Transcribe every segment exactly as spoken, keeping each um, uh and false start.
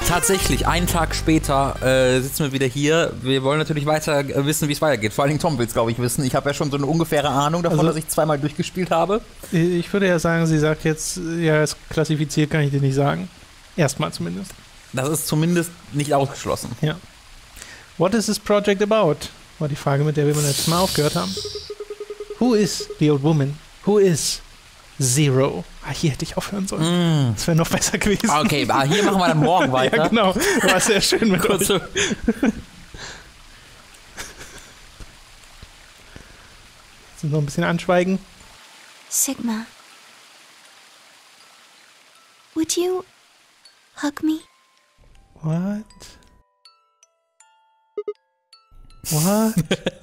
tatsächlich, einen Tag später äh, sitzen wir wieder hier. Wir wollen natürlich weiter äh, wissen, wie es weitergeht. Vor allen Dingen Tom will es, glaube ich, wissen. Ich habe ja schon so eine ungefähre Ahnung davon, also, dass ich zweimal durchgespielt habe. Ich würde ja sagen, sie sagt jetzt, ja, es klassifiziert, kann ich dir nicht sagen. Erstmal zumindest. Das ist zumindest nicht ausgeschlossen. Ja. What is this project about? War die Frage, mit der wir beim letzten Mal aufgehört haben. Who is the old woman? Who is Zero? Ah, hier hätte ich aufhören sollen. Mm. Das wäre noch besser gewesen. Okay, aber hier machen wir dann morgen weiter. Ja, genau. War sehr schön mit euch. Jetzt noch ein bisschen anschweigen. Sigma. Would you hug me? What? What?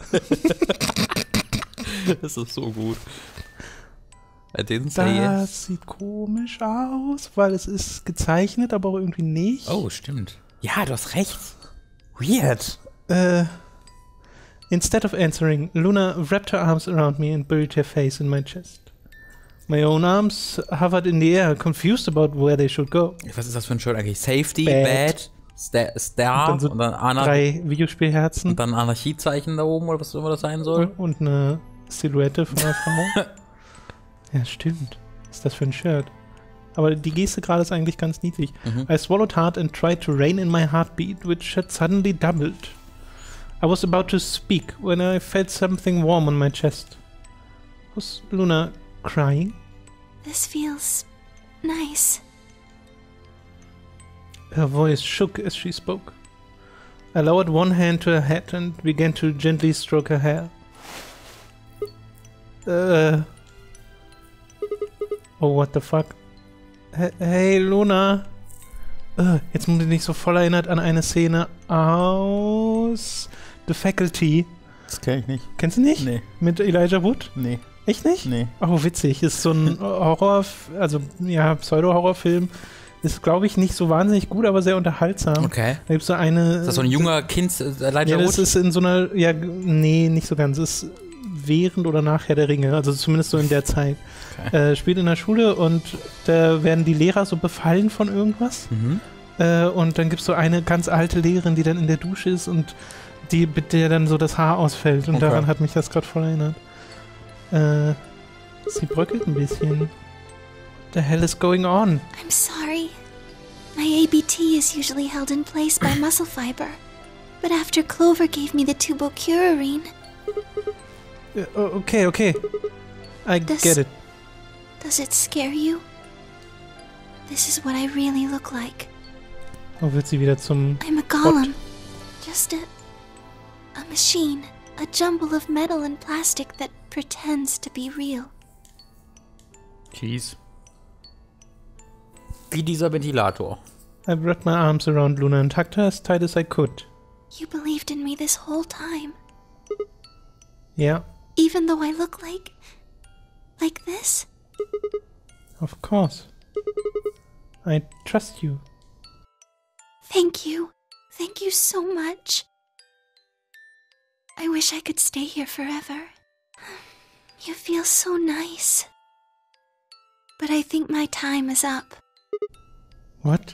Das ist so gut. I didn't say yes. Das sieht komisch aus, weil es ist gezeichnet, aber auch irgendwie nicht. Oh, stimmt. Ja, du hast recht. Weird. Uh, instead of answering, Luna wrapped her arms around me and buried her face in my chest. My own arms hovered in the air, confused about where they should go. Was ist das für ein Shirt eigentlich? Safety, Bad, Bad Star, Star und dann, so und dann Anar- drei Videospielherzen. Und dann Anarchiezeichen da oben, oder was immer das sein soll. Und eine Silhouette von einer Frau. Ja, stimmt. Was ist das für ein Shirt? Aber die Geste gerade ist eigentlich ganz niedlich. Mhm. I swallowed hard and tried to rein in my heartbeat, which had suddenly doubled. I was about to speak when I felt something warm on my chest. Was Luna crying? This feels nice. Her voice shook as she spoke. I lowered one hand to her head and began to gently stroke her hair. Uh... Oh, what the fuck? Hey, hey Luna. Uh, jetzt muss ich nicht so voll erinnert an eine Szene aus The Faculty. Das kenn ich nicht. Kennst du nicht? Nee. Mit Elijah Wood? Nee. Echt nicht? Nee. Oh, witzig. Ist so ein Horror, also ja, Pseudo-Horrorfilm. Ist, glaube ich, nicht so wahnsinnig gut, aber sehr unterhaltsam. Okay. Da gibt's so eine... Ist das so ein junger Kind, Elijah Wood? Ja, das ist in so einer... Ja, nee, nicht so ganz. Es ist während oder nach Herr der Ringe, also zumindest so in der Zeit. Okay. Äh, spielt in der Schule und da werden die Lehrer so befallen von irgendwas. Mhm. Äh, und dann gibt es so eine ganz alte Lehrerin, die dann in der Dusche ist und die, mit der dann so das Haar ausfällt. Und okay. Daran hat mich das gerade voll erinnert. Äh, sie bröckelt ein bisschen. What the hell is going on? I'm sorry. My A B T is usually held in place by muscle fiber. But after Clover gave me the tubocurarine... Okay, okay. I does, get it. Does it scare you? This is what I really look like. Oh, wird sie wieder zum... I'm a golem. What? Just a... a machine. A jumble of metal and plastic that pretends to be real. Jeez. Wie dieser Ventilator. I wrapped my arms around Luna and tucked her as tight as I could. You believed in me this whole time. Yeah. Even though I look like... like this? Of course. I trust you. Thank you. Thank you so much. I wish I could stay here forever. You feel so nice. But I think my time is up. What?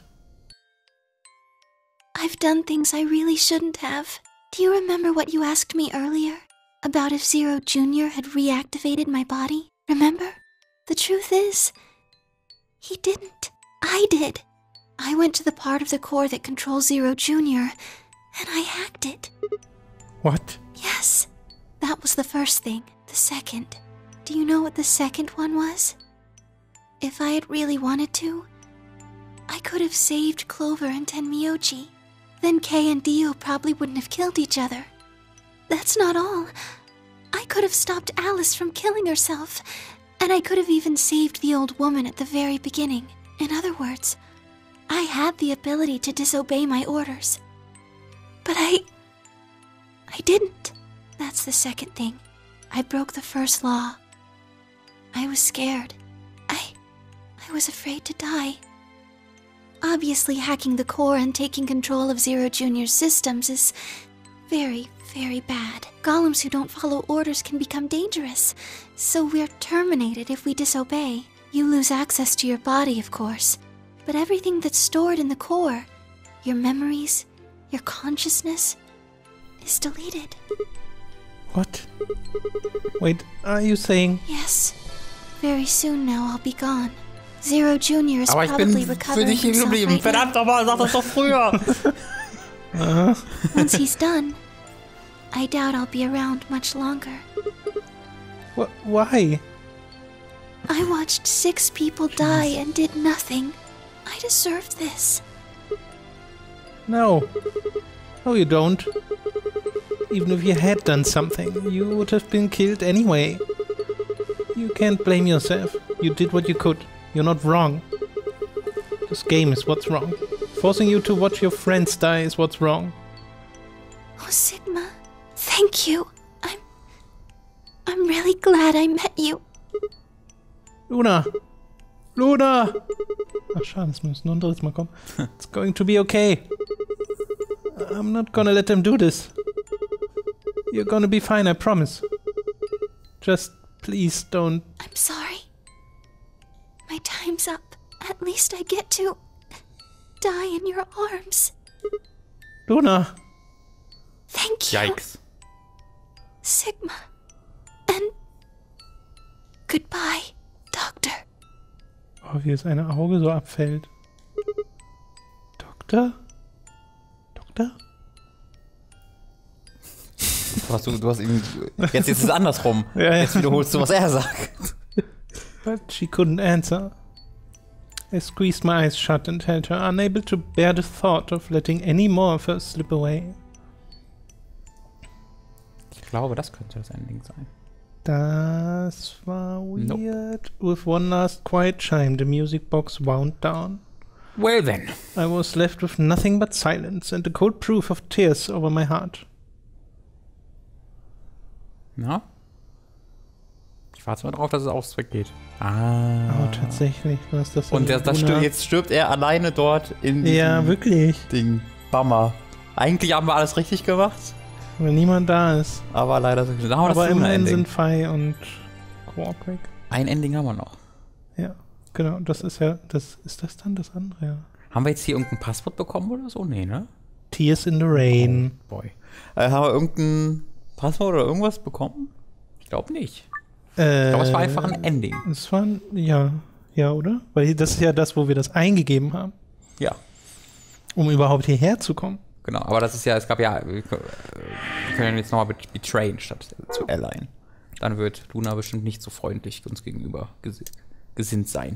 I've done things I really shouldn't have. Do you remember what you asked me earlier? About if Zero Junior had reactivated my body? Remember? The truth is, he didn't. I did. I went to the part of the core that controls Zero Junior, and I hacked it. What? Yes. That was the first thing. The second. Do you know what the second one was? If I had really wanted to, I could have saved Clover and Tenmyoji. Then Kei and Dio probably wouldn't have killed each other. That's not all. I could have stopped Alice from killing herself, and I could have even saved the old woman at the very beginning. In other words, I had the ability to disobey my orders. But I... I didn't. That's the second thing. I broke the first law. I was scared. I... I was afraid to die. Obviously, hacking the core and taking control of Zero Junior's systems is very, very bad. Golems who don't follow orders can become dangerous, so we're terminated if we disobey. You lose access to your body, of course, but everything that's stored in the core, your memories, your consciousness is deleted. What? Wait, are you saying... Yes. Very soon now I'll be gone. Zero Junior is Aber ich bin probably für recovering dich hier himself geblieben. right Verdammt now. nochmal, sag das doch früher. Uh, Once he's done, I doubt I'll be around much longer. wh why? I watched six people die and did nothing. I deserve this. No. No, you don't. Even if you had done something, you would have been killed anyway. You can't blame yourself. You did what you could. You're not wrong. This game is what's wrong. Forcing you to watch your friends die is what's wrong. Oh, Sigma, thank you. I'm... I'm really glad I met you. Luna! Luna! Ach schade, es muss nur ein drittes Mal kommen. It's going to be okay. I'm not gonna let them do this. You're gonna be fine, I promise. Just please don't... I'm sorry. My time's up. At least I get to... die in your arms. Luna! Thank you. Yikes. Sigma. And... goodbye, Doctor. Oh, wie das eine Auge so abfällt. Doktor? Doktor? Du hast, du, du hast ihn, jetzt ist es andersrum. Ja, ja. Jetzt wiederholst du, was er sagt. But she couldn't answer. I squeezed my eyes shut and held her, unable to bear the thought of letting any more of her slip away. Ich glaube, das könnte das Ending sein. Das war weird. Nope. With one last quiet chime, the music box wound down. Well then. I was left with nothing but silence and the cold proof of tears over my heart. Na? Ich warte mal drauf, dass es aufs weggeht. Ah. Oh, tatsächlich. Was ist das denn? Und der, das stirbt, jetzt stirbt er alleine dort in diesem Ja, wirklich. Ding. Bummer. Eigentlich haben wir alles richtig gemacht, Wenn niemand da ist. aber leider sind wir da. Haben wir Aber das immerhin Ending. sind Fei und Quark weg. Ein Ending haben wir noch. Ja, genau. Das ist ja, das ist das dann das andere, ja. Haben wir jetzt hier irgendein Passwort bekommen oder so? Nee, ne? Tears in the Rain. Oh, boy. Äh, haben wir irgendein Passwort oder irgendwas bekommen? Ich glaube nicht. Äh, Ich glaube, es war einfach ein Ending. Es war, ein- ja, ja, oder? Weil das ist ja das, wo wir das eingegeben haben, Ja, um überhaupt hierher zu kommen. genau. Aber das ist ja, es gab ja, wir können wir können jetzt nochmal betrayen statt zu align. Dann wird Luna bestimmt nicht so freundlich uns gegenüber ges gesinnt sein.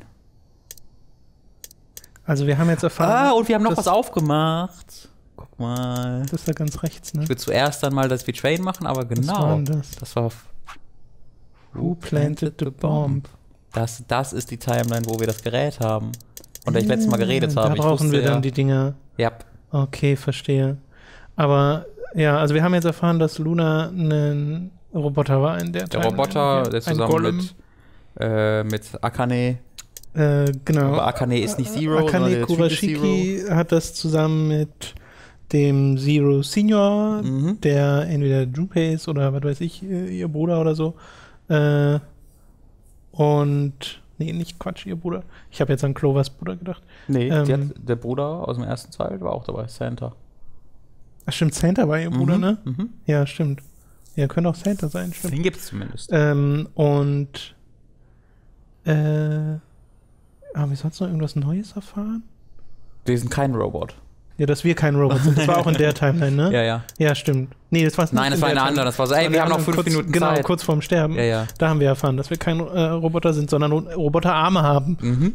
Also wir haben jetzt erfahren... Ah, und wir haben noch das, was aufgemacht. Guck mal. Das ist da ganz rechts, ne? Ich würde zuerst dann mal das Betrayen machen, aber genau. war denn das? Das war Who planted the bomb? Das, das ist die Timeline, wo wir das Gerät haben. Und da ich letztes Mal geredet Da habe. Ich brauchen wusste wir ja, dann die Dinger. Ja, Okay, verstehe. Aber, ja, also wir haben jetzt erfahren, dass Luna ein Roboter war in der der Timeline. Roboter, Ja, der ein zusammen Golem. mit, äh, mit Akane. Äh, genau. Aber Akane ist nicht Zero, sondern Akane der Typ ist Kurashiki hat das zusammen mit dem Zero Senior, Mhm. der entweder Junpei ist oder was weiß ich, äh, ihr Bruder oder so. Äh, und, nee, nicht Quatsch, ihr Bruder. Ich habe jetzt an Clovers Bruder gedacht. Nee, Ähm, die hat, der Bruder aus dem ersten Teil war auch dabei, Santa. Ach stimmt, Santa war ihr Bruder, Mhm, ne? Mhm. Ja, stimmt. Ja, könnte auch Santa sein, stimmt. Den gibt es zumindest. Ähm, und äh, haben wir sonst noch irgendwas Neues erfahren? Wir sind kein Robot. Ja, dass wir kein Robot sind. Das war auch in der Timeline, ne? Ja, ja. Ja, stimmt. Nee, das war nicht Nein, das in war der eine andere. Timeline. Das war so, ey, wir haben noch fünf kurz, Minuten genau, Zeit. kurz vorm Sterben. Ja, ja. Da haben wir erfahren, dass wir kein äh, Roboter sind, sondern Roboterarme haben. Mhm.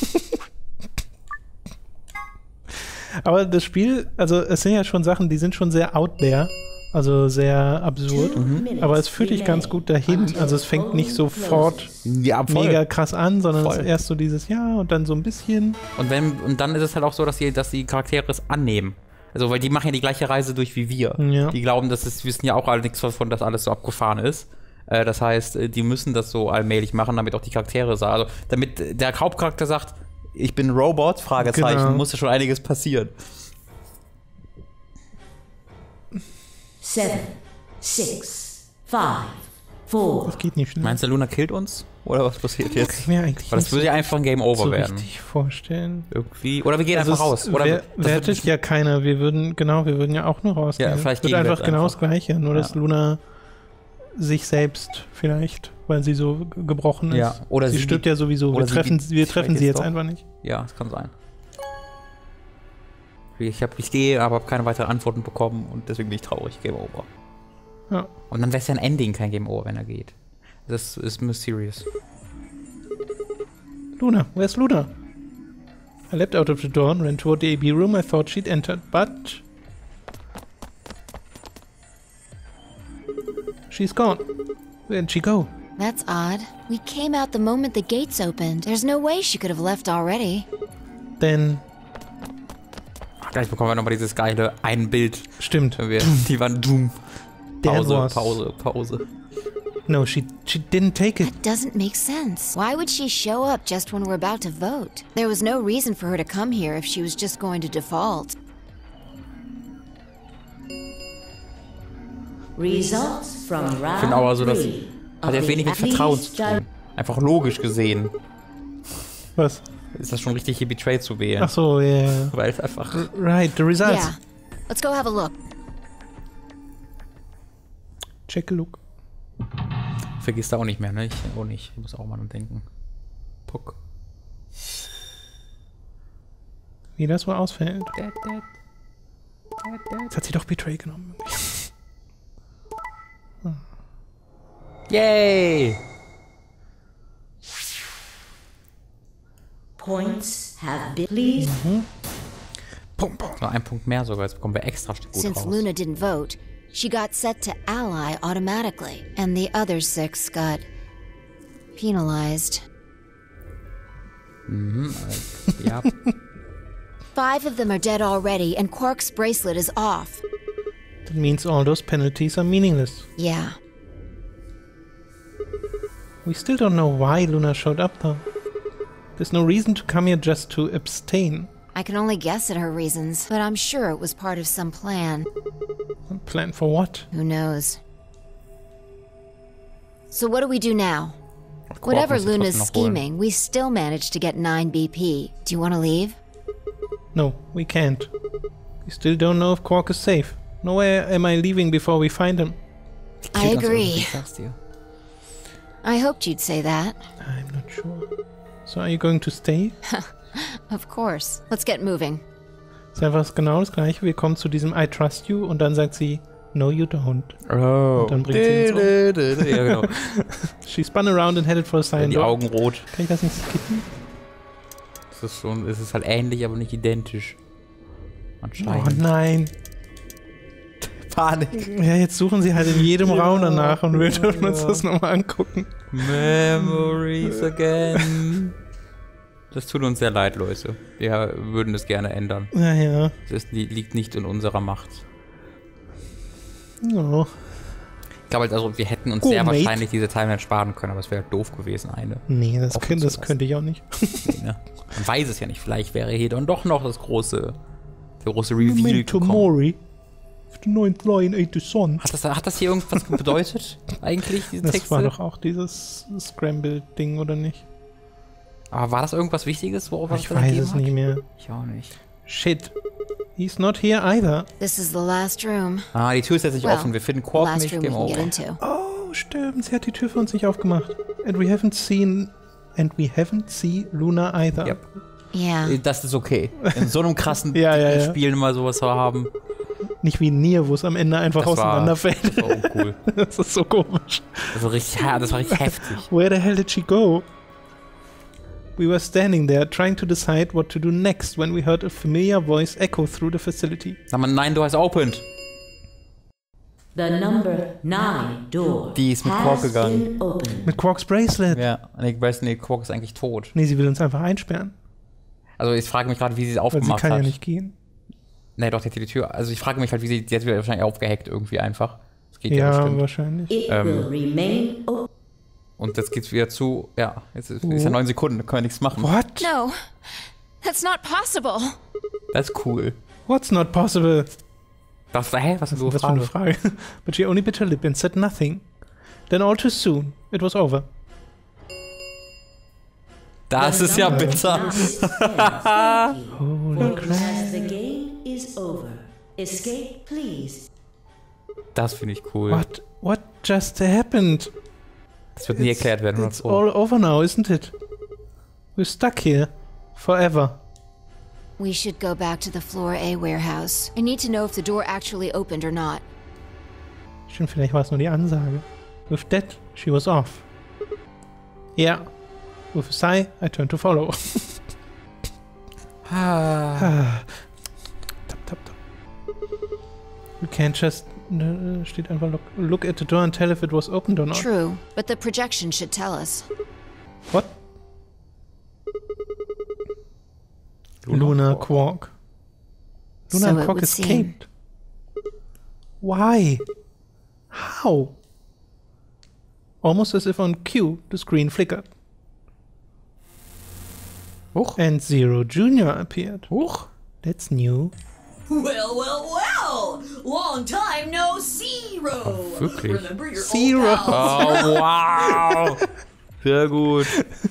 Aber das Spiel, also es sind ja schon Sachen, die sind schon sehr out there. Also sehr absurd. Aber es führt dich ganz gut dahin. Also es fängt nicht sofort Ja, voll. mega krass an, sondern es Voll. ist erst so dieses Ja und dann so ein bisschen. Und, wenn, und dann ist es halt auch so, dass die, dass die Charaktere es annehmen. Also, weil die machen ja die gleiche Reise durch wie wir. Ja. Die glauben, dass es, wissen ja auch alle nichts davon, dass alles so abgefahren ist. Äh, das heißt, äh, die müssen das so allmählich machen, damit auch die Charaktere sagen. Also, damit der Hauptcharakter sagt, ich bin Robot, Fragezeichen, Genau. muss ja schon einiges passieren. Seven, six, five, four, Das geht nicht schnell. Meinst du, Luna killt uns? Oder was passiert Kann jetzt? ich mir eigentlich Weil das nicht würde ja einfach ein Game Over so werden. richtig vorstellen. Irgendwie. Oder wir gehen Also einfach es raus. Oder wer- das wertet wird- ja keiner. Wir würden, genau, wir würden ja auch nur rausgehen. Ja, vielleicht wird gehen wir einfach jetzt genau einfach. das Gleiche, nur dass Ja. Luna sich selbst vielleicht, weil sie so ge- gebrochen ist. Ja, oder sie, sie stirbt die- ja sowieso. oder Wir sie treffen, die- wir treffen vielleicht sie jetzt jetzt doch. einfach nicht. Ja, das kann sein. Ich, hab, ich gehe, aber habe keine weiteren Antworten bekommen und deswegen bin ich traurig. Game Over. Ja. Und dann wäre es ja ein Ending, kein Game Over, wenn er geht. Das ist mysterious. Luna, where's Luna? I leapt out of the door and ran toward the A B room I thought she'd entered, but... She's gone. Where'd she go? That's odd. We came out the moment the gates opened. There's no way she could have left already. Then... Ach, gleich bekommen wir nochmal dieses geile ein Bild. Stimmt. Wenn wir, die waren Doom. That Pause, was- Pause, Pause. No, she she didn't take it. That doesn't make sense. Why would she show up just when we're about to vote? There was no reason for her to come here if she was just going to default. Results from Ich round finde aber so, das three hat of jetzt the wenig mit Vertrauen zu tun. Einfach logisch gesehen Was? ist das schon richtig, hier Betrayed zu wählen. Ach so, yeah. Weil es einfach... Right, the results. Yeah. Let's go have a look. Check a look. Vergisst da auch nicht mehr, ne? Ich auch nicht. Ich muss auch mal dran denken. Puck. Wie das wohl ausfällt. Jetzt hat sie doch Betray genommen. Yay! Points have been. Please. Pum, pum. Noch ein Punkt mehr sogar. Jetzt bekommen wir extra gut Since raus. Luna didn't vote, she got set to ally automatically, and the other six got penalized. Mhm. äh, Ja. Five of them are dead already, and Quark's bracelet is off. That means all those penalties are meaningless. Yeah. We still don't know why Luna showed up though. There's no reason to come here just to abstain. I can only guess at her reasons, but I'm sure it was part of some plan. Plan for what? Who knows? So what do we do now? Quark Whatever muss sie Luna's trotzdem noch holen. scheming, we still managed to get nine B P. Do you want to leave? No, we can't. We still don't know if Quark is safe. No way am I leaving before we find him. I Killt uns agree. irgendwie, ich sag's dir. I hoped you'd say that. I'm not sure. So are you going to stay? Of course. Let's get moving. Ist einfach genau das gleiche. Wir kommen zu diesem I trust you und dann sagt sie, no you don't. Oh. Und dann bringt sie ihn so. Dö, dö, dö, dö. Ja, genau. She spun around and headed for the sign Die door. Augen rot. Kann ich das nicht skippen? Es ist schon, es ist halt ähnlich, aber nicht identisch. Oh Anscheinend. nein. Panik. Ja, jetzt suchen sie halt in jedem Raum danach und wir dürfen uns das nochmal angucken. Memories again. Das tut uns sehr leid, Leute. Wir würden es gerne ändern. Naja. Das li- liegt nicht in unserer Macht. Oh. Ich glaube halt, also wir hätten uns Go, sehr mate. wahrscheinlich diese Timeline sparen können, aber es wäre doof gewesen, eine. Nee, das, Offen könnt, zu das lassen. könnte ich auch nicht. Nee, ne? Man weiß es ja nicht. Vielleicht wäre hier dann doch noch das große, der große Reveal gekommen. Mori. The ninth lion ate the sun. Hat das, hat das hier irgendwas bedeutet, eigentlich, diese Das Texte? war doch auch dieses Scramble-Ding, oder nicht? Aber war das irgendwas Wichtiges, worauf Ich weiß es nicht mehr. Ich auch nicht. Shit. He's not here either. This is the last room. Ah, die Tür ist jetzt nicht Well, offen. Wir finden The Quark last nicht. room we Game can get over. into. Oh, stimmt. Sie hat die Tür für uns nicht aufgemacht. And we haven't seen... And we haven't seen Luna either. Yep. Yeah. Das ist okay. In so einem krassen Ja, ja, ja. Spiel immer sowas zu haben. Nicht wie Nier, wo es am Ende einfach Das war, auseinanderfällt. das war uncool. Das ist so komisch. Das war richtig, das war richtig heftig. Where the hell did she go? We were standing there, trying to decide what to do next when we heard a familiar voice echo through the facility. Sag mal, nein, du hast opened. The number nine door Die ist mit has Quark gegangen. been opened. Mit Quarks Bracelet. Ja, und ich weiß nicht, Quark ist eigentlich tot. Nee, sie will uns einfach einsperren. Also ich frage mich gerade, wie sie es Weil sie aufgemacht kann hat. ja nicht gehen. Nee, doch, die hat die Tür. Also ich frage mich halt, wie sie, die hat sie wahrscheinlich aufgehackt irgendwie einfach. Das geht ja, Ja, bestimmt. wahrscheinlich. It Ähm. will remain open. Und jetzt geht's wieder zu. Ja, jetzt ist, ist ja neun Sekunden, da können wir nichts machen. What? No, that's not possible. Das ist cool. What's not possible? Das, hä, was ist Was das für eine Frage? But she only bit her lip and said nothing. Then all too soon, it was over. Das ist ja bitter. Holy crap. The game is over. Escape, please. Das finde ich cool. What, what just happened? Das wird nie erklärt werden. It's all over now, isn't it? We're stuck here. Forever. We should go back to the Floor A warehouse. I need to know if the door actually opened or not. Stimmt, vielleicht war es nur die Ansage. With that, she was off. Yeah. With a sigh, I turned to follow. Ah. Tap, tap, tap. You can't just... Uh, steht einfach look, look at the door and tell if it was opened or not. True, but the projection should tell us. What? Luna, Luna Quark. Quark. Luna So and it Quark would seem. escaped. Why? How? Almost as if on cue, the screen flickered. Huch. And Zero Junior appeared. Huch. That's new. Well, well, well! Long time no Zero! Wirklich? Remember your Zero. old pals? Oh, wow. Sehr gut.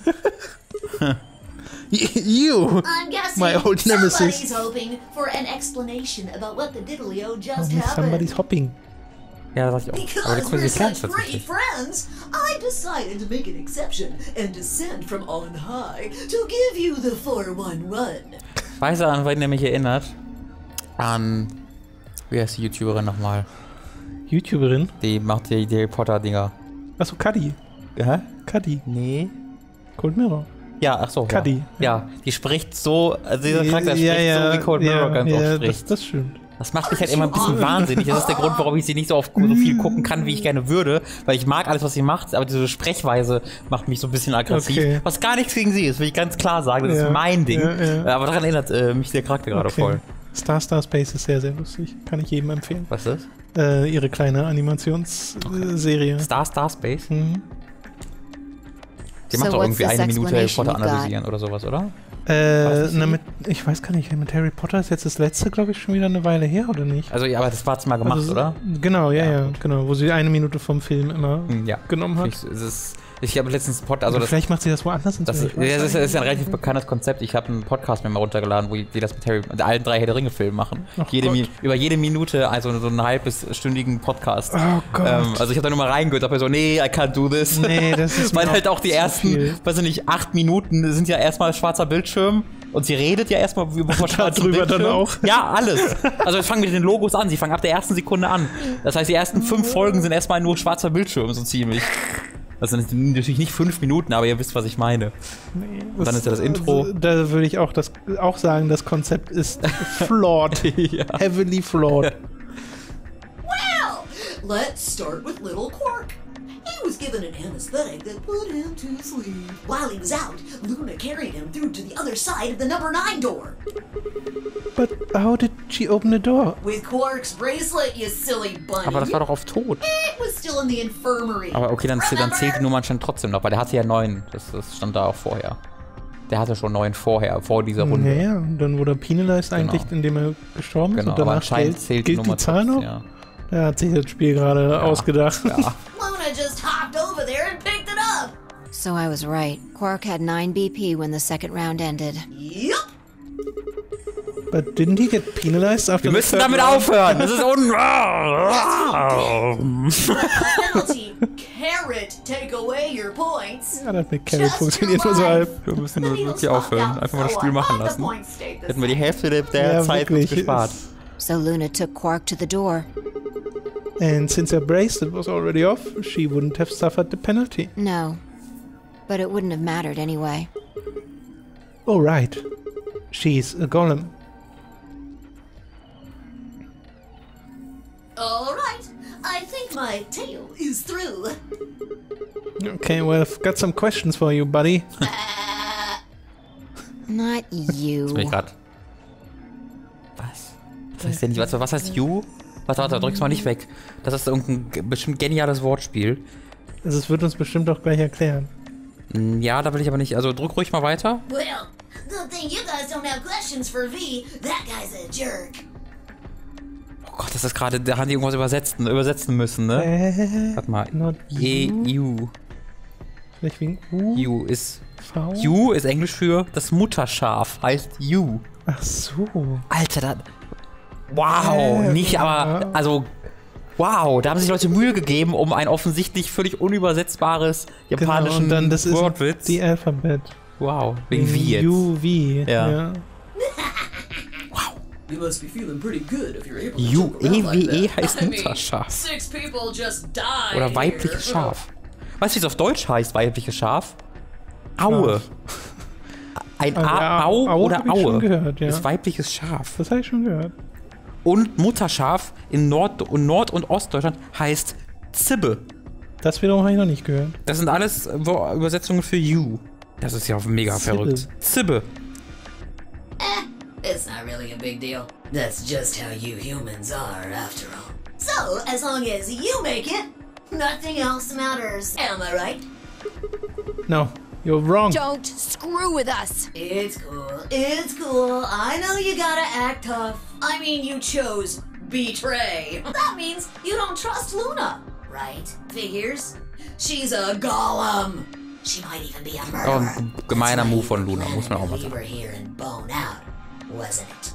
You! I'm guessing My old nemesis. somebody's hoping for an explanation about what the diddlio just happened. Somebody's hopping. Ja, das sag ich auch. Aber die Because können we're sie klären such great tatsächlich. friends, I decided to make an exception and descend from on high to give you the four one one. Weißt du, an wen der mich erinnert? An... Wie heißt die YouTuberin nochmal? YouTuberin? Die macht die, die Harry Potter-Dinger. Achso, Cuddy. Hä? Cuddy. Nee. Cold Mirror. Ja, ach so. Cuddy. Ja. ja, die spricht so, also dieser Charakter ja, spricht ja, so, wie Cold Mirror ja, ganz ja, oft das, spricht. das stimmt. Das macht mich halt immer ein bisschen wahnsinnig. Das ist der Grund, warum ich sie nicht so oft so viel gucken kann, wie ich gerne würde. Weil ich mag alles, was sie macht, aber diese Sprechweise macht mich so ein bisschen aggressiv. Okay. Was gar nichts gegen sie ist, will ich ganz klar sagen. Das Ja, ist mein Ding. ja, ja. Aber daran erinnert äh, mich der Charakter gerade Okay. voll. Star Star Space ist sehr, sehr lustig. Kann ich jedem empfehlen. Was ist Äh, ihre kleine Animationsserie. das? Star Star Space? Mhm. Die macht So doch what's irgendwie this eine Minute Harry Potter explanation you got? analysieren oder sowas, oder? Äh, das na, sie? mit, ich weiß gar nicht, mit Harry Potter ist jetzt das letzte, glaube ich, schon wieder eine Weile her, oder nicht? Also ja, aber das war jetzt mal gemacht, Also, oder? Genau, ja, Ja, ja, gut. genau. Wo sie eine Minute vom Film immer Hm, Ja. genommen hat. Ich, es ist, ich habe letztens einen Pod, also Oder das, vielleicht macht sie das woanders das, inzwischen, ist, ich weiß das, ist, gar das ist ein nicht. relativ bekanntes Konzept. Ich habe einen Podcast mir mal runtergeladen, wo die die das mit Harry, mit allen drei Herr der Ringe-Filmen machen. Ach Jede, Gott. Mi- über jede Minute, also so einen halbstündigen Podcast. Oh Gott. Ähm, also ich habe da nur mal reingehört, aber so, nee, I can't do this. Nee, das ist mir Weil halt auch auch die zu ersten, viel. weiß ich nicht, acht Minuten sind ja erstmal schwarzer Bildschirm. Und sie redet ja erstmal über schwarzen Darüber dann Bildschirm. auch. Ja, alles. Also wir fangen mit den Logos an. Sie fangen ab der ersten Sekunde an. Das heißt, die ersten fünf Folgen sind erstmal nur schwarzer Bildschirm, so ziemlich. Das sind natürlich nicht fünf Minuten, aber ihr wisst, was ich meine. Nee, dann ist ja das Intro. also, Da würde ich auch, das, auch sagen, das Konzept ist flawed. Ja. Heavily flawed. Well, let's start with little Quark. He was given an anesthetic that put him to sleep. While he was out, Luna carried him through to the other side of the number nine door. But how did she open the door? With Quark's bracelet, you silly bunny. Aber das war doch auf Tod. It was still in the infirmary. Aber okay, dann, dann Remember? zählt die Nummer anscheinend trotzdem noch, weil der hatte ja neun. Das, das stand da auch vorher. Der hatte schon neun vorher, vor dieser Runde. Naja, und dann wurde er penalized eigentlich, Genau. indem er gestorben ist. Genau, und aber danach anscheinend gilt, zählt die gilt Nummer die Zahl noch? trotzdem, ja. Er hat sich das Spiel gerade ausgedacht. Ja. Luna just hopped over there and picked it up. So I was right. Quark had nine B P when the second round ended. Yep. But didn't he get penalized after Wir the müssen third damit round? aufhören. Das ist un... Penalty. Carrot, take away your points. Ja, das mit Carrot Just funktioniert your nur so life. halb. Wir müssen The nur needles wirklich popped aufhören. out, Einfach mal das so Spiel I machen thought the lassen. points stayed the Hätten wir die same. Hälfte der, der Ja, Zeit uns wirklich. gespart. So Luna took Quark to the door. And since her bracelet was already off, she wouldn't have suffered the penalty. No. But it wouldn't have mattered anyway. Oh, right. She's a golem. All right. I think my tale is through. Okay, well, I've got some questions for you, buddy. Not you. Jetzt bin ich grad. Was? Das heißt ja nicht, was, was heißt you? Warte, warte, drück's mal nicht weg. Das ist irgendein ge- bestimmt geniales Wortspiel. Also, es wird uns bestimmt auch gleich erklären. Hm, Ja, da will ich aber nicht. Also drück ruhig mal weiter. Well, good thing you guys don't have questions for V. That guy's a jerk. Oh Gott, das ist gerade, da haben die irgendwas übersetzen, übersetzen müssen, ne? Äh, Warte mal. not E you. U. Vielleicht wegen U? U ist V? Ewe ist Englisch für das Mutterschaf, heißt Ewe. Ach so. Alter, da, wow, Äh, nicht, aber, ja. also, wow, da haben sich Leute Mühe gegeben, um ein offensichtlich völlig unübersetzbares Genau, japanischen und dann das ist Wortwitz. die Alphabet. Wow, wegen wie jetzt? U, V. Ja. ja. You must be feeling pretty good if you're able to U, joke around E, like W, E that. heißt I mean, Mutterschaf. six people just died Oder here. weibliches Schaf. Weißt du, wie es auf Deutsch heißt, weibliches Schaf? Aue. Ein Ah, ja, A, Au Aue oder hab ich schon Aue. gehört, ja. Das ist weibliches Schaf. Das habe ich schon gehört. Und Mutterschaf in Nord- und Nord- und Ostdeutschland heißt Zibbe. Das wiederum habe ich noch nicht gehört. Das sind alles Wo- Übersetzungen für you. Das ist ja mega Zibbe. verrückt. Zibbe. It's not really a big deal. That's just how you humans are, after all. So, as long as you make it, nothing else matters. Am I right? No, you're wrong. Don't screw with us. It's cool. It's cool. I know you gotta act tough. I mean, you chose betray. That means you don't trust Luna, right? Figures? She's a golem. She might even be a murderer. Oh, ein gemeiner That's why Move von you Luna, muss man auch mal leave her sagen. here and bone out, wasn't it?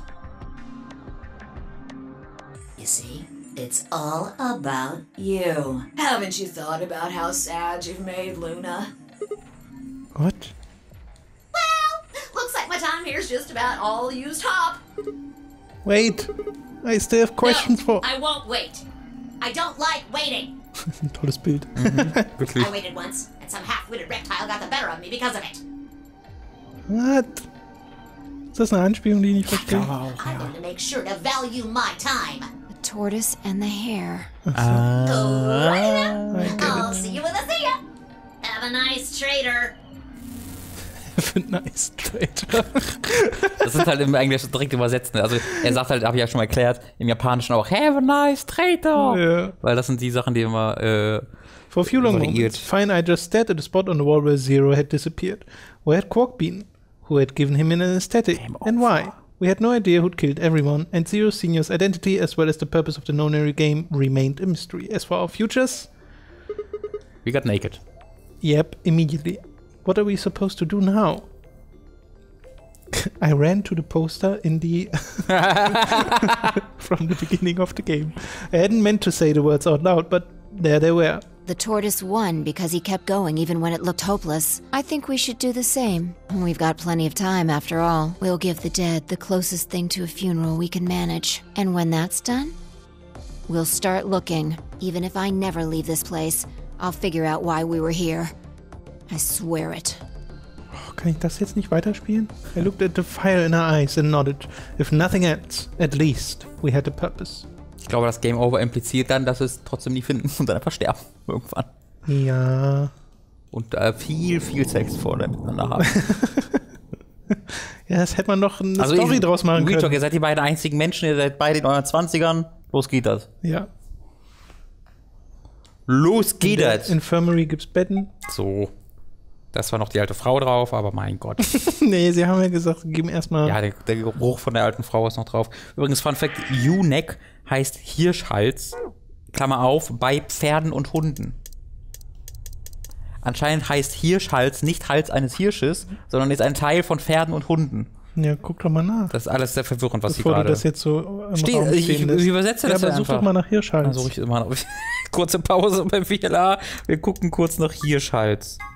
You see, it's all about you. Haven't you thought about how sad you've made Luna? What? Well, looks like my time here's just about all used up. Wait. I still have questions no, for... I won't wait. I don't like waiting. Ein tolles Bild. Wirklich. I waited once, and some half-witted reptile got the better of me because of it. What? Ist das eine Anspielung, die ich nicht verstehe? I'm going to make sure to value my time. The tortoise and the hare. Alrighty then. I get I'll it. see you when I see ya. Have a nice trader. Für nice Trader. Das ist halt im Englischen direkt übersetzt. Ne? Also er sagt halt, habe ich ja schon mal erklärt, im Japanischen auch, have a nice traitor. Ja. Weil das sind die Sachen, die immer, äh, For a few long Variiert. moments, Fine I just stared at a spot on the wall where Zero had disappeared. Where had Quark been? Who had given him an anesthetic? Game And over. why? We had no idea who'd killed everyone, and Zero Senior's identity as well as the purpose of the Nonary game remained a mystery. As for our futures, we got naked. yep, immediately. What are we supposed to do now? I ran to the poster in the from the beginning of the game. I hadn't meant to say the words out loud, but there they were. The tortoise won because he kept going even when it looked hopeless. I think we should do the same. We've got plenty of time after all. We'll give the dead the closest thing to a funeral we can manage. And when that's done, we'll start looking. Even if I never leave this place, I'll figure out why we were here. I swear it. Oh, kann ich das jetzt nicht weiterspielen? I looked at the fire in her eyes and nodded. If nothing else, at least we had a purpose. Ich glaube, das Game Over impliziert dann, dass wir es trotzdem nie finden und dann einfach sterben. Irgendwann. Ja. Und äh, viel, viel Sex vorne miteinander haben. Ja, das hätte man doch eine Also Story ich- draus machen Real Talk, können. ihr seid die beiden einzigen Menschen, ihr seid beide in euren Zwanzigern. Los geht das. Ja. Los geht In der das. Infirmary gibt's Betten. So. Das war noch die alte Frau drauf, aber mein Gott. Nee, sie haben ja gesagt, sie geben erstmal. Ja, der, der Geruch von der alten Frau ist noch drauf. Übrigens, Fun Fact: U-Neck heißt Hirschhals, Klammer auf, bei Pferden und Hunden. Anscheinend heißt Hirschhals nicht Hals eines Hirsches, sondern ist ein Teil von Pferden und Hunden. Ja, guck doch mal nach. Das ist alles sehr verwirrend, was sie Bevor du gerade... das jetzt so im Steh- Raum ich- stehen ich lässt. übersetze ja, das aber ja such doch einfach. mal nach Hirschhals. Also ich immer noch kurze Pause beim V L A. Wir gucken kurz nach Hirschhals.